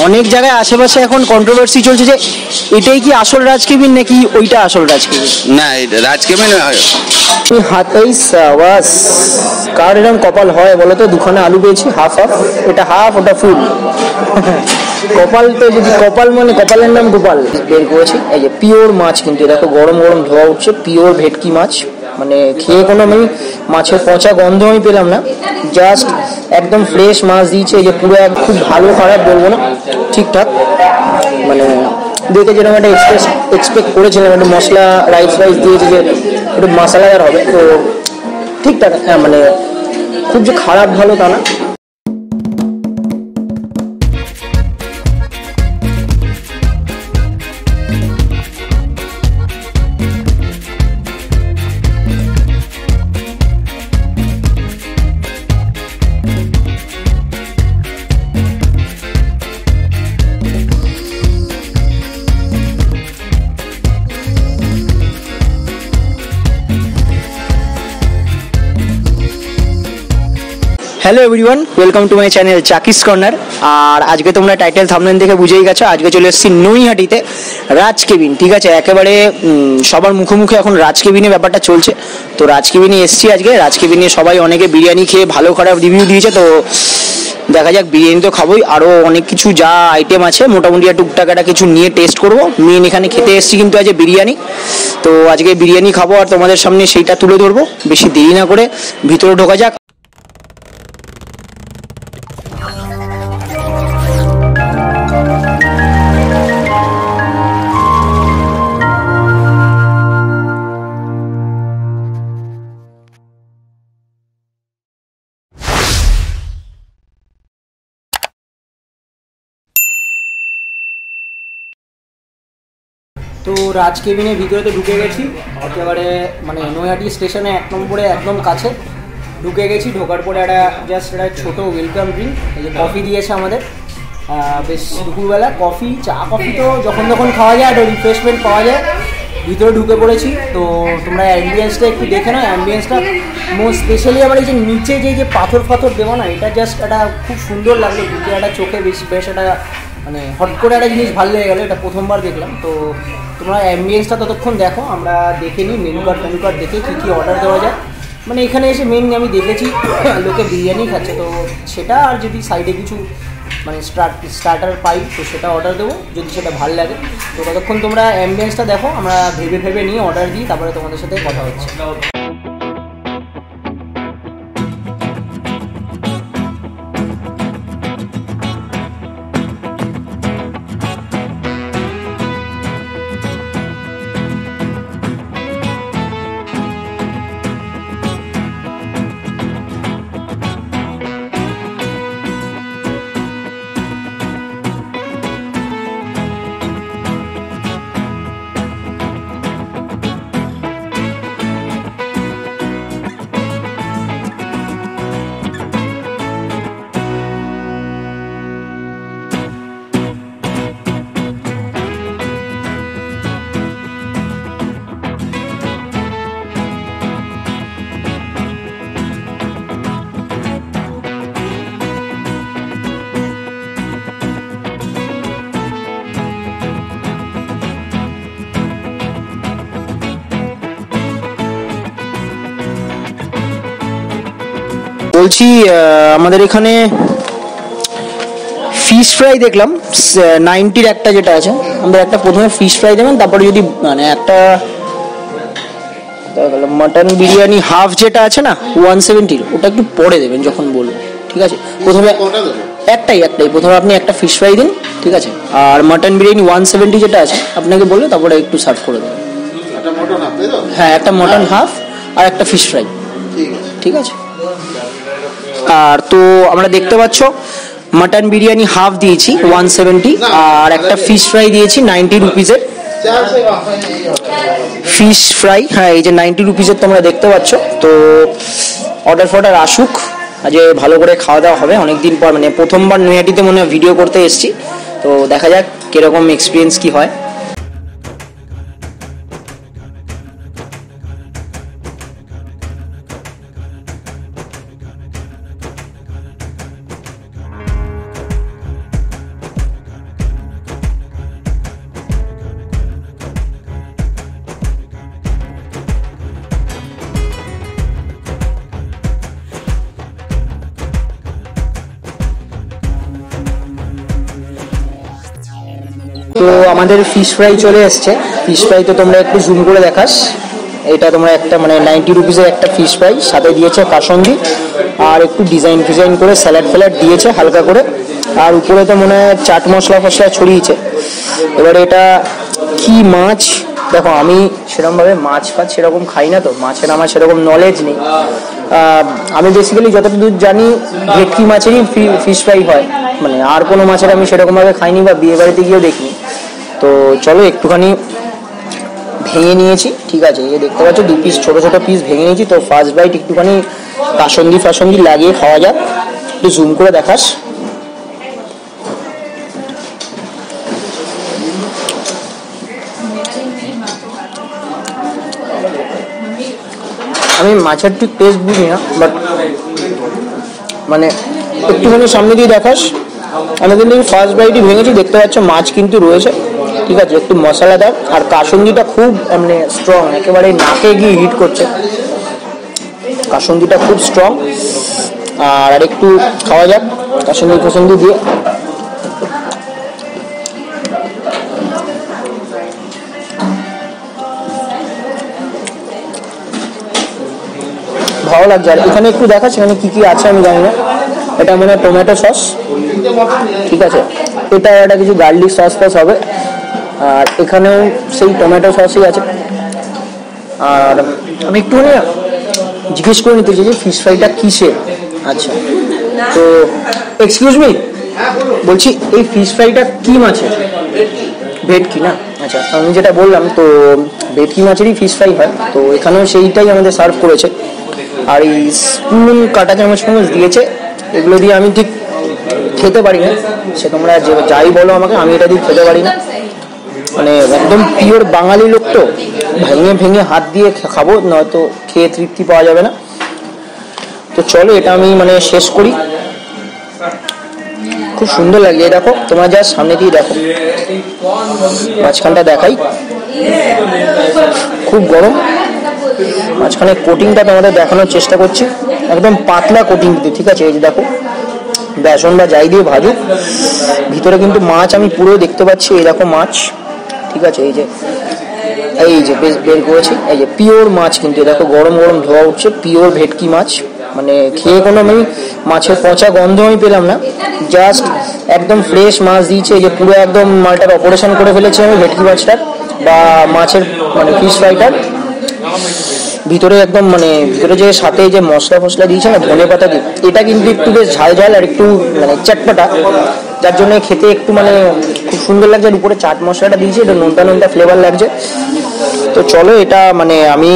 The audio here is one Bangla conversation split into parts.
অনেক জায়গায় আশেপাশে এখন কন্ট্রোভার্সি চলছে যে এটাই কি আসল রাজকেবিন নাকি ওইটা আসল রাজকেবিন। না, এটা রাজকেবিন। হাতেই সাবাস। কার এরকম কপাল হয় বলো তো? দুখানে আলু পেয়েছি, হাফ হাফ, এটা হাফ ওটা ফুল। কপাল তো যদি কপাল মানে কপালের নাম গোপাল। বের করেছি এই যে পিওর মাছ, কিন্তু দেখো গরম গরম ধোয়া উঠছে, পিওর ভেটকি মাছ। মানে খেয়ে কোনো আমি মাছের পচা গন্ধ আমি পেলাম না, জাস্ট একদম ফ্রেশ মাছ দিয়েছে। এই যে পুরো খুব ভালো খারাপ বলবো না, ঠিকঠাক। মানে দেখে যেরকম একটা এক্সপেক্ট করেছিলাম, একটা মশলা রাইস দিয়েছে যে একটু মশলাদার হবে, তো ঠিকঠাক। হ্যাঁ মানে খুব যে খারাপ ভালো তা না। Hello everyone, welcome to my channel Chaki's corner. আর আজকে তোমরা টাইটেল থাম্বনেল দেখে বুঝেই গেছো, আজকে চলে এসেছি নৈহাটিতে রাজকেবিন। ঠিক আছে, একেবারে সবার মুখে মুখে এখন রাজকেবিনের ব্যাপারটা চলছে। তো রাজকেবিনে এসেছি আজকে। রাজকেবিনে সবাই অনেকে বিরিয়ানি খেয়ে ভালো খারাপ রিভিউ দিয়েছে, তো দেখা যাক। বিরিয়ানি তো খাবোই, আরও অনেক কিছু যা আইটেম আছে মোটামুটি টুকটাক একটা কিছু নিয়ে টেস্ট করবো। মেন এখানে খেতে এসেছি কিন্তু আজকে বিরিয়ানি। তো আজকে বিরিয়ানি খাবো আর তোমাদের সামনে সেইটা তুলে ধরবো। বেশি দেরি না করে ভিতরে ঢোকা যাক। তো রাজকেবিনের ভিতরে তো ঢুকে গেছি, একেবারে মানে নৈহাটি স্টেশনে 1 নম্বরে একদম কাছে ঢুকে গেছি। ঢোকার পরে একটা জাস্ট একটা ছোটো ওয়েলকাম ড্রিঙ্ক, এই যে কফি দিয়েছে আমাদের। বেশ দুপুরবেলা কফি, চা কফি তো যখন যখন খাওয়া যায়, একটা রিফ্রেশমেন্ট পাওয়া যায়। ভিতরে ঢুকে পড়েছি। তো তোমরা অ্যাম্বিয়েন্সটা একটু দেখে নাও। অ্যাম্বিয়েন্সটা মোস্ট স্পেশালি আমার এই যে নিচে যে পাথর ফাথর দেওয়া না, এটা জাস্ট একটা খুব সুন্দর লাগলো। ঢুকে একটা চোখে বেশ একটা মানে হট করে একটা জিনিস ভালো লেগে গেলো, এটা প্রথমবার দেখলাম। তো তোমরা অ্যাম্বিয়েন্সটা ততক্ষণ দেখো, আমরা দেখে নিই মেনু কার্ড দেখে কী কী অর্ডার দেওয়া যায়। মানে এখানে এসে মেন আমি দেখেছি লোকে বিরিয়ানি খাচ্ছে, তো সেটা আর যদি সাইডে কিছু মানে স্টার্টার পাই তো সেটা অর্ডার দেবো যদি সেটা ভালো লাগে। তো ততক্ষণ তোমরা অ্যাম্বিয়েন্সটা দেখো, আমরা ভেবে নিয়ে অর্ডার দিই, তারপরে তোমাদের সাথে কথা হচ্ছে। বলছি আমাদের এখানে ফিশ ফ্রাই দেখলাম 90-র একটা যেটা আছে, আমাদের একটা প্রথমে ফিশ ফ্রাই দেবেন, তারপরে যদি মানে একটা মাটন বিরিয়ানি হাফ যেটা আছে না 170, ওটা একটু পরে দেবেন যখন বলবো। ঠিক আছে, প্রথমে একটাই প্রথমে আপনি একটা ফিশ ফ্রাই দিন, ঠিক আছে। আর মাটন বিরিয়ানি 170 যেটা আছে আপনাকে বললে তারপরে একটু সার্ভ করে দেবেন। হ্যাঁ, একটা মটন হাফ আর একটা ফিশ ফ্রাই, ঠিক আছে। আর তো আমরা দেখতে পাচ্ছ মাটন বিরিয়ানি হাফ দিয়েছি 170, আর একটা ফিশ ফ্রাই দিয়েছি 90 রুপিজের ফিশ ফ্রাই। হ্যাঁ, এই যে 90 রুপিজের তোমরা দেখতে পাচ্ছ। তো অর্ডার আসুক, আজ ভালো করে খাওয়া দাওয়া হবে। অনেকদিন পর মানে প্রথমবার নৈহাটিতে মনে হয় ভিডিও করতে এসেছি, তো দেখা যাক কিরকম এক্সপিরিয়েন্স কি হয়। তো আমাদের ফিশ ফ্রাই চলে এসছে। ফিশ ফ্রাই তো তোমরা একটু জুম করে দেখাস। এটা তোমরা একটা মানে 90 রুপিসের একটা ফিশ ফ্রাই, সাথে দিয়েছে কাসন্দি আর একটু ডিজাইন ফিজাইন করে স্যালাড ফ্যালাড দিয়েছে হালকা করে, আর উপরে তো মনে হয় চাট মশলা ফসলা ছড়িয়েছে। এবারে এটা কি মাছ দেখো, আমি সেরকমভাবে মাছ ফাছ সেরকম খাই না, তো মাছের আমার সেরকম নলেজ নেই। আমি বেসিক্যালি যতটুকু জানি ভেটকি মাছেরই ফিশ ফ্রাই হয়, মানে আর কোনো মাছের আমি সেরকমভাবে খাইনি বা বিয়ে বাড়িতে গিয়েও দেখিনি। তো চলো একটুখানি ভেঙে নিয়েছি, ঠিক আছে, এই দেখতে পাচ্ছ 2 পিস ছোটো ছোটো পিস ভেঙে নিয়েছি। তো ফার্স্ট বাইট একটুখানি কাসন্দি লাগিয়ে খাওয়া যাক, একটু জুম করে দেখাস। আমি মাছের ঠিক টেস্ট বুঝি না, বাট মানে একটুখানি সামনে দিয়ে দেখাস। আমি কিন্তু ফার্স্ট বাইটই ভেঙেছি, দেখতে পাচ্ছ মাছ কিন্তু রয়েছে, ঠিক আছে, একটু মশলাদার, আর কাসন্দিটা খুব মানে স্ট্রং, একেবারে নাকে গিয়ে হিট করছে, কাসন্দিটা খুব স্ট্রং। আর একটু খাওয়া যাক কাসন্দি দিয়ে। ভালো লাগছে। আর এখানে একটু দেখাচ্ছে এখানে কি কি আছে আমি জানি না। এটা মানে টমেটো সস, ঠিক আছে, এটা একটা কিছু গার্লিক সস ফস হবে, আর এখানেও সেই টমেটো সসই আছে। আর আমি একটুখানি জিজ্ঞেস করে নিতে চাই যে ফিশ ফ্রাইটা কিসের। আচ্ছা, তো এক্সকিউজ মি, বলছি এই ফিশ ফ্রাইটা কি মাছের? ভেটকি না? আচ্ছা, আমি যেটা বললাম তো ভেটকি মাছেরই ফিশ ফ্রাই হয়, তো এখানেও সেইটাই আমাদের সার্ভ করেছে। আর এই স্পুন কাটা চামচ দিয়েছে, এগুলো দিয়ে আমি ঠিক খেতে পারি না, সে তোমরা যে যাই বলো আমাকে, আমি এটা দিয়ে খেতে পারি না। মানে একদম পিওর বাঙালি লোক তো, ভেঙে ভেঙে হাত দিয়ে খাবো, নয়তো খেয়ে তৃপ্তি পাওয়া যাবে না। তো চলো এটা আমি মানে শেষ করি। খুব সুন্দর লাগে, দেখো তোমরা যা সামনে দিয়ে দেখো, মাঝখানটা দেখাই, খুব গরম। মাঝখানে কোটিংটা তোমাদের দেখানোর চেষ্টা করছি, একদম পাতলা কোটিং দিতে, ঠিক আছে, এই যে দেখো বেসন বা যাই দিয়ে ভাজুক, ভিতরে কিন্তু মাছ আমি পুরো দেখতে পাচ্ছি, এই দেখো মাছ, ঠিক আছে, এই যে বেশ বের করেছি, এই যে পিওর মাছ, কিন্তু দেখো গরম গরম ধোয়া উঠছে, পিওর ভেটকি মাছ। মানে খেয়ে কোনো আমি মাছের পচা গন্ধ আমি পেলাম না, জাস্ট একদম ফ্রেশ মাছ দিয়েছে। এই যে পুরো একদম মালটার অপারেশন করে ফেলেছি আমি ভেটকি মাছটার বা মাছের মানে ফিশ ফ্রাইটার। ভিতরে একদম মানে ভিতরে যে সাথে যে মশলা ফসলা দিয়েছে না ধনে পাতা দিয়ে, এটা কিন্তু একটু বেশ ঝাল ঝাল আর একটু মানে চটপটা, যার জন্য খেতে একটু মানে খুব সুন্দর লাগছে। আর উপরে চাট মশলাটা দিয়েছে, এটা নোনতা নোনতা ফ্লেভার লাগছে। তো চলো এটা মানে আমি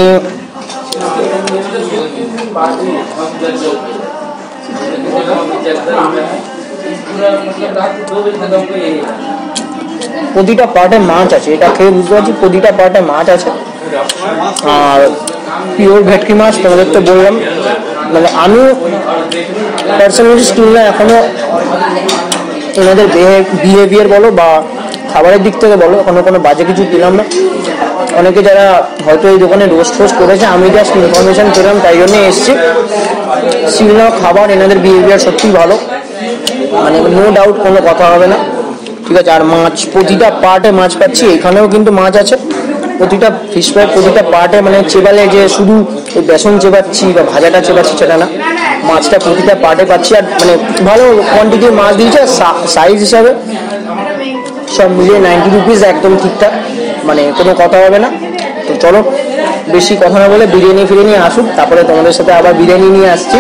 প্রতিটা পার্টে মাছ আছে, এটা খেয়ে বুঝতে পারছি প্রতিটা পার্টে মাছ আছে। আর পিওর ভেটকি মাছ তোমাদের তো বললাম, মানে আমি পার্সোনালি স্টিল না এখনো এনাদের বিহেভিয়ার বলো বা খাবারের দিক থেকে বলো এখনো কোনো বাজে কিছু পেলাম না। অনেকে যারা হয়তো এই দোকানে রোস্ট ফোস্ট করেছে, আমি জাস্ট ইনফরমেশন পেলাম তাই জন্যই এসেছি। স্টিল না খাবার এনাদের বিহেভিয়ার সত্যিই ভালো, মানে নো ডাউট, কোনো কথা হবে না, ঠিক আছে। আর মাছ প্রতিটা পার্টে মাছ পাচ্ছি, এখানেও কিন্তু মাছ আছে প্রতিটা ফিশ ফ্রাই, প্রতিটা পার্টে মানে চেবালে যে শুধু ওই বেসন চেবাচ্ছি বা ভাজাটা চেবাচ্ছি সেটা না, মাছটা প্রতিটা পার্টে পাচ্ছি। আর মানে ভালো কোয়ান্টিটির মাছ দিয়েছে, সাইজ হিসাবে সব মিলিয়ে 90 রুপিস একদম ঠিকঠাক, মানে কোনো কথা হবে না। তো চলো বেশি কথা না বলে বিরিয়ানি আসুক, তারপরে তোমাদের সাথে আবার বিরিয়ানি নিয়ে আসছি।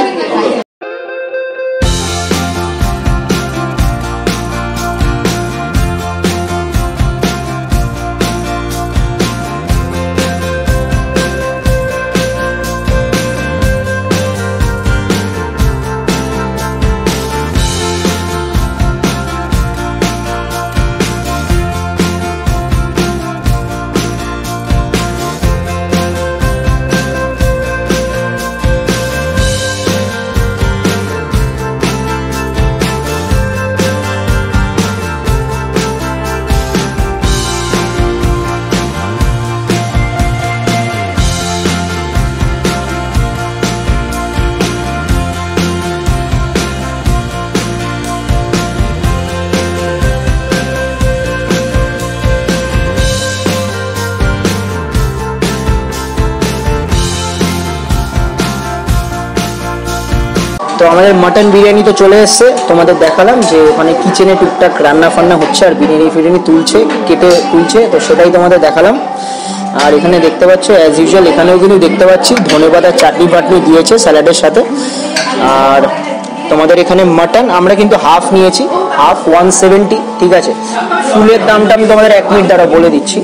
আমাদের মাটন বিরিয়ানি তো চলে এসছে, তোমাদের দেখালাম যে মানে কিচেনে টুকটাক রান্না ফান্না হচ্ছে আর বিরিয়ানি তুলছে, কেটে তুলছে, তো সেটাই তোমাদের দেখালাম। আর এখানে দেখতে পাচ্ছ অ্যাজ ইউজুয়াল এখানেও কিন্তু দেখতে পাচ্ছি ধনেপাতার চাটনি ফাটনি দিয়েছে স্যালাডের সাথে। আর তোমাদের এখানে মাটন আমরা কিন্তু হাফ নিয়েছি, হাফ 170, ঠিক আছে। ফুলের দামটা আমি তোমাদের 1 মিনিট দ্বারা বলে দিচ্ছি।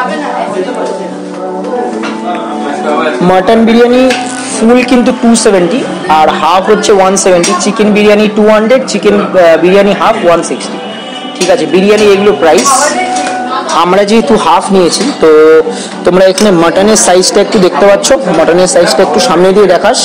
মাটন বিরিয়ানি ফুল কিন্তু 270 আর হাফ হচ্ছে 170, chicken biryani 200, chicken biryani half 160, ঠিক আছে। বিরিয়ানি এগুলো প্রাইস। আমরা যেহেতু হাফ নিয়েছি তো তোমরা এখানে মাটনের সাইজটা একটু দেখতে পাচ্ছ, মাটনের সাইজটা একটু সামনে দিয়ে দেখাস,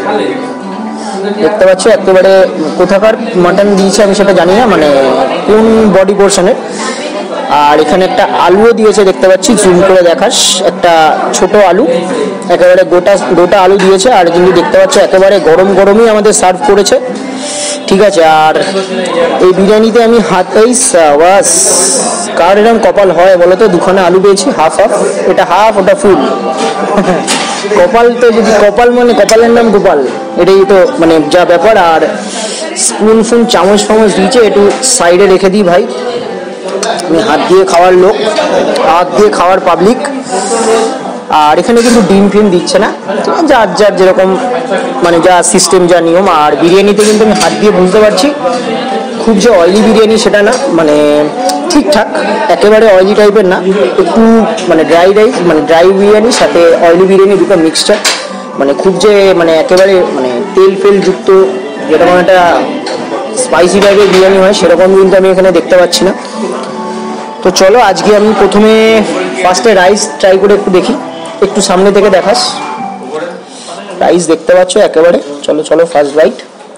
দেখতে পাচ্ছ একেবারে কোথাকার মাটন দিয়েছে আমি সেটা জানি না, মানে কোন বডি পোর্শনের। আর এখানে একটা আলুও দিয়েছে দেখতে পাচ্ছি, জুম করে দেখাস, একটা ছোট আলু, একেবারে গোটা আলু দিয়েছে। আর কিন্তু দেখতে পাচ্ছ একেবারে গরমই আমাদের সার্ভ করেছে, ঠিক আছে। আর এই বিরিয়ানিতে আমি হাতেই বাস, কার এরকম কপাল হয় বলো তো, দুখানে আলু পেয়েছি হাফ, এটা হাফ ওটা ফুল। কপাল তো যদি কপাল মানে কপালের নাম গোপাল, এটাই তো মানে যা ব্যাপার। আর স্পুন চামচ দিয়েছে, একটু সাইডে রেখে দিই ভাই, আমি হাত দিয়ে খাওয়ার লোক, হাত দিয়ে খাওয়ার পাবলিক। আর এখানে কিন্তু ডিম ফিম দিচ্ছে না, যার যেরকম মানে যা সিস্টেম যা নিয়ম। আর বিরিয়ানিতে কিন্তু আমি হাত দিয়ে বুঝতে পারছি খুব যে অয়েলি বিরিয়ানি সেটা না, মানে ঠিকঠাক, একেবারে অয়েলি টাইপের না, একটু মানে ড্রাই বিরিয়ানির সাথে অয়েলি বিরিয়ানি দুটো মিক্সচার, মানে খুব যে মানে একেবারে মানে তেল ফেল যুক্ত যেরকম একটা স্পাইসি টাইপের বিরিয়ানি হয় সেরকম কিন্তু আমি এখানে দেখতে পাচ্ছি না। তো চলো আজকে আমি প্রথমে ফার্স্টে রাইস ট্রাই করে একটু দেখি, একটু সামনে থেকে দেখাস, রাইস দেখতে পাচ্ছ একেবারে। চলো ফার্স্ট বাইট।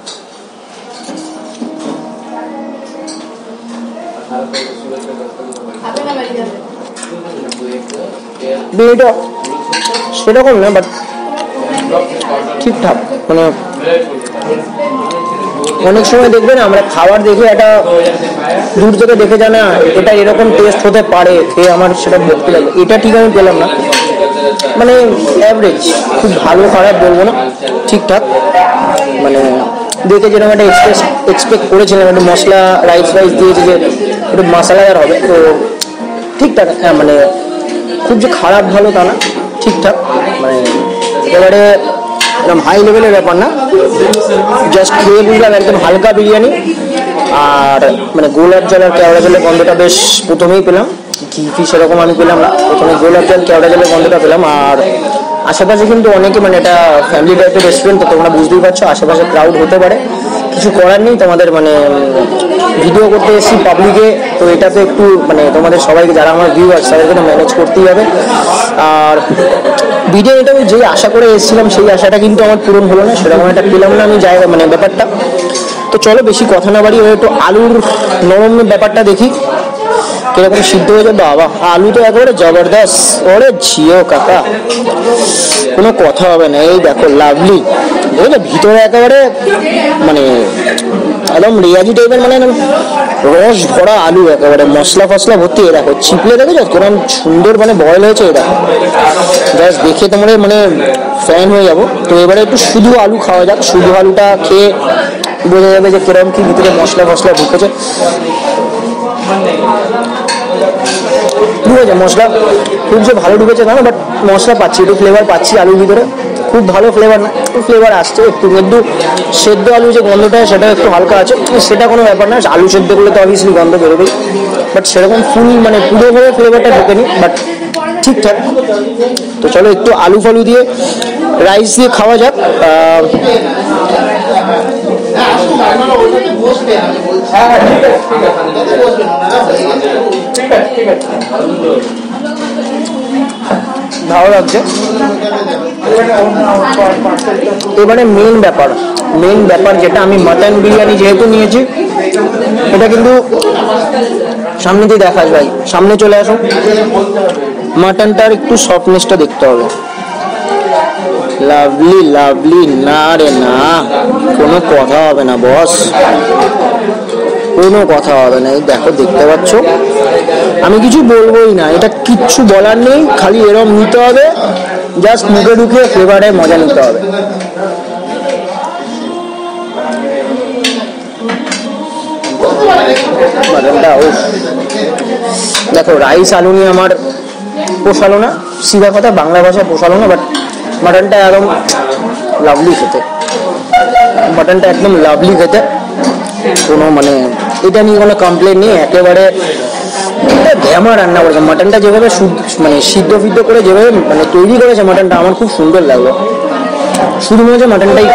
বিরিয়ানিটা সেরকম না বাট ঠিকঠাক, মানে অনেক সময় দেখবেন আমরা খাবার দেখে একটা দূর থেকে দেখে জানা এটা এরকম টেস্ট হতে পারে, খেয়ে আমার সেটা দেখতে লাগে, এটা ঠিক আমি পেলাম না, মানে অ্যাভারেজ, খুব ভালো খারাপ বলবো না, ঠিকঠাক। মানে দেখে যেরকম একটা এক্সপেক্ট করেছিলাম, একটু মশলা রাইস দিয়েছে যে একটু মশলাদার হবে, তো ঠিকঠাক। হ্যাঁ মানে খুব যে খারাপ ভালো তা না, ঠিকঠাক, মানে একেবারে এরকম হাই লেভেলের ব্যাপার না, জাস্ট খেয়ে বুঝলাম একদম হালকা বিরিয়ানি। আর মানে গোলাপ জল আর কেওড়া জলের গন্ধটা বেশ প্রথমেই পেলাম, ঘি সেরকম আমি পেলাম না, প্রথমে গোলাপ জল কেওড়া জলের গন্ধটা পেলাম। আর আশেপাশে কিন্তু অনেকে মানে এটা ফ্যামিলি টাইপের রেস্টুরেন্ট, তো তোমরা বুঝতেই পারছো আশেপাশে ক্রাউড হতে পারে, কিছু করার নেই, তোমাদের মানে ভিডিও করতে এসেছি পাবলিকে, তো এটা তো একটু মানে তোমাদের সবাইকে যারা আমার ভিউয়ার্স তাদেরকে তো ম্যানেজ করতেই হবে। আর বিরিয়ানিটা আমি যে আশা করে এসেছিলাম সেই আশাটা কিন্তু আমার পূরণ হলো না, সেরকম একটা পেলাম না আমি জায়গা মানে ব্যাপারটা। তো চলো বেশি কথা না বাড়ি, একটু আলুর নরম ব্যাপারটা দেখি কিরকম সিদ্ধ হয়ে যাবে। বাবা আলু তো একেবারে জবরদস্ত, ওরে ঝিও কাকা, কোনো কথা হবে না। এই দেখো লাভলি, বুঝলে ভিতরে একেবারে মানে একদম রিয়াজি টাইপের, মানে রস ভরা আলু, একেবারে মশলা ফসলা ভর্তি। এ দেখো চিপলে দেখেছো কিরকম সুন্দর মানে বয়েল হয়েছে, এটা জাস্ট দেখে তোমরা মানে ফ্যান হয়ে যাবো। তো এবারে একটু শুধু আলু খাওয়া যাক, শুধু আলুটা খেয়ে বোঝা যাবে যে কিরকম কি ভিতরে মশলা ফসলা ঢুকেছে। ঢুকেছে মশলা, খুব যে ভালো ঢুকেছে না, বাট মশলা পাচ্ছি, একটু ফ্লেভার পাচ্ছি আলুর ভিতরে, খুব ভালো ফ্লেভার না, ফ্লেভার আসছে একটু সেদ্ধ আলু যে গন্ধটা সেটা একটু হালকা আছে, সেটা কোনো ব্যাপার না, আলু সেদ্ধ করলে তো অবভিয়াসলি গন্ধ বেরোবেই, বাট সেরকম ফুল মানে পুরোভাবে ফ্লেভারটা ঢোকেনি, বাট ঠিকঠাক। তো চলো একটু আলু ফালু দিয়ে রাইস দিয়ে খাওয়া যাক। ভালো লাগছে। এবারে মেন ব্যাপার যেটা, আমি মাটন বিরিয়ানি যেহেতু নিয়েছি, এটা কিন্তু সামনে দিয়ে দেখা যায়, সামনে চলে আসো, মাটনটার একটু সফটনেসটা দেখতে হবে। লাভলি না রে না, কোনো কথা হবে না বস, কোনো কথা হবে না। এই দেখো দেখতে পাচ্ছ, আমি কিছু বলবোই না, এটা কিচ্ছু বলার নেই, খালি এরম নিতে হবে, জাস্ট মুখে ঢুকিয়ে ফ্লেভারে মজা নিতে হবে। মাটনটা ও দেখো, রাইস আলু নিয়ে আমার পোষালো না, সিধা কথা বাংলা ভাষা পোষালো না, বাট মাটনটা একদম লাভলি খেতে, মাটনটা একদম লাভলি খেতে, কোনো মানে এটা নিয়ে কোনো কমপ্লেন নেই। একেবারে ঘ্যামা রান্না করেছে মাটনটা, যেভাবে মানে সিদ্ধ ফিদ্ধ করে যেভাবে মানে তৈরি করেছে মাটনটা আমার খুব সুন্দর লাগলো। শুধু মনে হচ্ছে মাটনটাই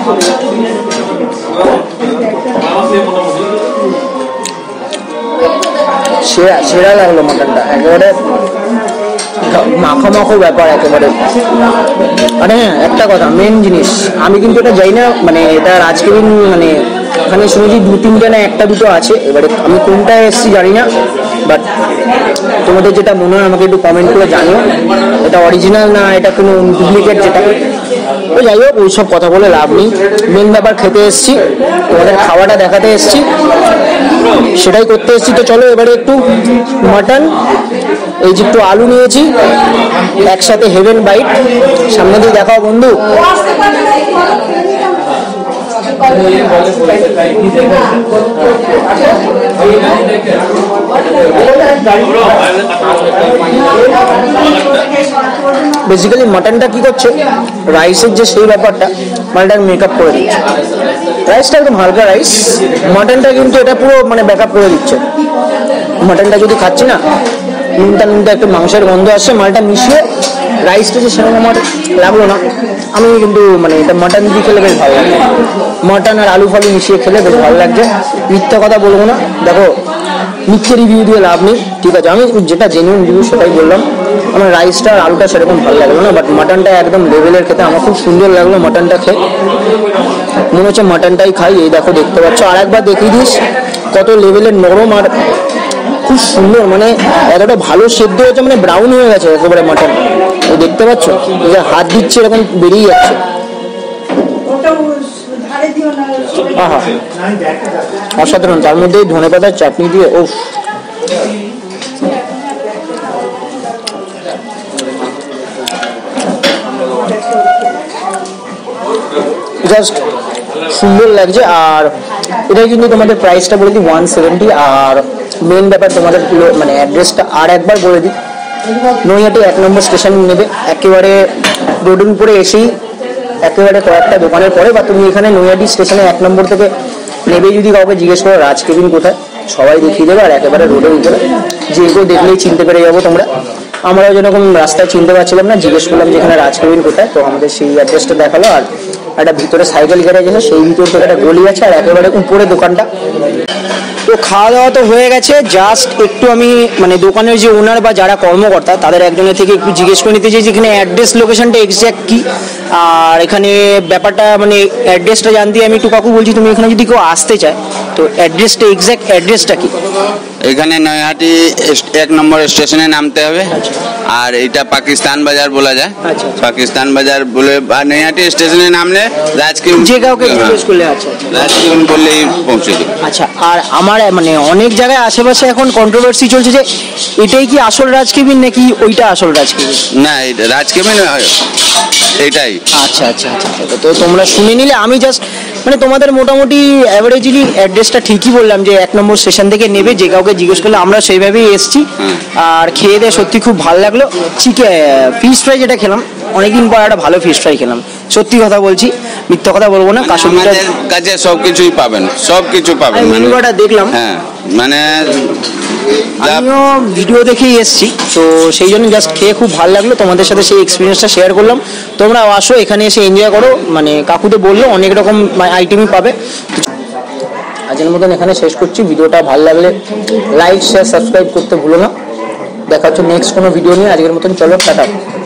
সেরা সেরা লাগলো মাটনটা, একেবারে মাখো মাখো ব্যাপার একেবারে। মানে হ্যাঁ, একটা কথা মেন জিনিস, আমি কিন্তু এটা যাই না মানে এটা রাজকেবিন মানে এখানে শুনেছি 2-3টে না 1-2 আছে, এবারে আমি কোনটা এসেছি জানি না, বাট তোমাদের যেটা মনে হয় আমাকে একটু কমেন্ট করে জানিও, এটা অরিজিনাল না এটা কোনো ডুপ্লিকেট যেটা। তো যাই হোক ওইসব কথা বলে লাভ নেই, মেন ব্যাপার খেতে এসেছি, তোমাদের খাওয়াটা দেখাতে এসেছি, সেটাই করতে এসেছি। তো চলো এবারে একটু মাটন, এই যে একটু আলু নিয়েছি একসাথে, হেভেন বাইট, সামনে দিয়ে দেখাও বন্ধু। বেসিক্যালি মাটনটা কি করছে, রাইসের যে সেই ব্যাপারটা মাটনটা মেকআপ করে দিচ্ছে, রাইসটা একদম হালকা রাইস, মাটনটা কিন্তু এটা পুরো মানে ব্যাকআপ করে দিচ্ছে। মাটনটা যদি খাচ্ছি না নুনটা একটু মাংসের গন্ধ আসছে, মালটা মিশিয়ে রাইসটা যে সেরকম আমার লাগলো না। আমি কিন্তু মানে এটা মাটন দিয়ে খেলে বেশ ভালো লাগে, মাটন আর আলু ফালু মিশিয়ে খেলে বেশ ভালো লাগছে, মিথ্যা কথা বলবো না। দেখো মিথ্যে রিভিউ দিয়ে লাভ নেই, ঠিক আছে, আমি যেটা জেনুইন রিভিউ সেটাই বললাম। আমার রাইসটা আর আলুটা সেরকম ভালো লাগলো না, বাট মাটনটা একদম লেভেলের খেতে, আমার খুব সুন্দর লাগলো মাটনটা খেয়ে, মনে হচ্ছে মাটনটাই খাই। এই দেখো দেখতে পাচ্ছ, আর একবার দেখিয়ে দিস কত লেভেলের নরম আর খুব সুন্দর, মানে এতটা ভালো সেদ্ধ হয়েছে, মানে ব্রাউন হয়ে গেছে একেবারে মাটন, দেখতে পাচ্ছ, হাত দিচ্ছে এরকম বেরিয়ে যাচ্ছে। আহা অসাধারণ, তার মধ্যে ধনেপাতার চাটনি দিয়ে ও জাস্ট সুন্দর লাগছে। আর এটা কিন্তু তোমাদের প্রাইসটা বলে দিই 170। আর মেন ব্যাপার তোমাদের মানে অ্যাড্রেসটা আর একবার বলে দিই, নৈহাটি 1 নম্বর স্টেশন নেবে, একেবারে রোডের উপরে এসেই একেবারে কয়েকটা দোকানের পরে, বা তুমি এখানে নৈহাটি স্টেশনে 1 নম্বর থেকে নেবে, যদি কাউকে জিজ্ঞেস করো রাজকেবিন কোথায়, সবাই দেখিয়ে দেবে। আর একেবারে রোডের উপরে, যে কেউ দেখলেই চিনতে পেরে যাবো তোমরা। আমরাও যেরকম রাস্তায় চিনতে পারছিলাম না, জিজ্ঞেস করলাম যে এখানে রাজকেবিন কোথায়, তো আমাদের সেই অ্যাড্রেসটা দেখালো। আর একটা ভিতরে সাইকেল গ্যারেজ আছে, সেই ভিতর থেকে একটা গলি আছে, আর একেবারে উপরে দোকানটা। তো খাওয়া দাওয়া তো হয়ে গেছে, জাস্ট একটু আমি মানে দোকানের যে ওনার বা যারা কর্মকর্তা তাদের একজনের থেকে একটু জিজ্ঞেস করে নিতে চাই যে এখানে অ্যাড্রেস লোকেশনটা এক্স্যাক্ট কি, আর এখানে ব্যাপারটা মানে অ্যাড্রেসটা জানতে আমি একটু কাকু বলছি, তুমি এখানে যদি কেউ আসতে চায় তো অ্যাড্রেসটা এক্স্যাক্ট অ্যাড্রেসটা কি? এখানে নৈহাটি 1 নম্বর স্টেশনে নামতে হবে, আর এটা পাকিস্তান বাজার বলা যায়। পাকিস্তান বাজার বলে নৈহাটি স্টেশনে নামলে রাজকেবিন, যে কাউকে জিজ্ঞেস করলে আচ্ছা রাজকেবিন বললেই পৌঁছে দেবে। আচ্ছা, আর আমার মানে অনেক জায়গায় আশেপাশে এখন কন্ট্রোভার্সি চলছে যে এটাই কি আসল রাজকেবিন নাকি ওইটা আসল রাজকেবিন? না, রাজকেবিন এটাই। আচ্ছা আচ্ছা আচ্ছা, তো তোমরা শুনে নিলে। আমি জাস্ট মানে তোমাদের মোটামুটি অ্যাভারেজলি অ্যাড্রেসটা ঠিকই বললাম, যে 1 নম্বর স্টেশন থেকে নেবে, যে কাউকে জিজ্ঞেস করলে। আমরা সেইভাবেই এসেছি, আর খেয়ে দিয়ে সত্যি খুব ভালো লাগলো। ফিশ ফ্রাই যেটা খেলাম, অনেকদিন পর একটা ভালো ফিশ ফ্রাই খেলাম, সত্যি কথা বলছি, মিথ্যা কথা বলবো না। আমাদের কাছে সবকিছুই পাবেন, সবকিছু পাবেন। মেনুটা দেখলাম, হ্যাঁ মানে আমিও ভিডিও দেখেই এসেছি, তো সেই জন্য জাস্ট খেয়ে খুব ভালো লাগলো, তোমাদের সাথে সেই এক্সপিরিয়েন্সটা শেয়ার করলাম। তোমরাও আসো, এখানে এসে এনজয় করো, মানে কাকুতে বললো অনেক রকম আইটেমই পাবে। আজকের মতন এখানে শেষ করছি। ভিডিওটা ভালো লাগলে লাইক শেয়ার সাবস্ক্রাইব করতে ভুলো না। দেখা হচ্ছে নেক্সট কোনো ভিডিও নিয়ে। আজকের মতন চলো, টাটা।